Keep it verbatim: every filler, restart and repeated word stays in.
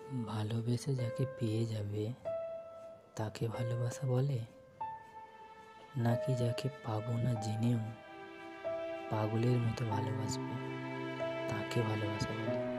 ভালোবেসে যাকে পেয়ে যাবে তাকে ভালোবাসা বলে, নাকি যাকে পাবো না জেনেও পাগলের মতো ভালোবাসবে তাকে ভালোবাসা বলে?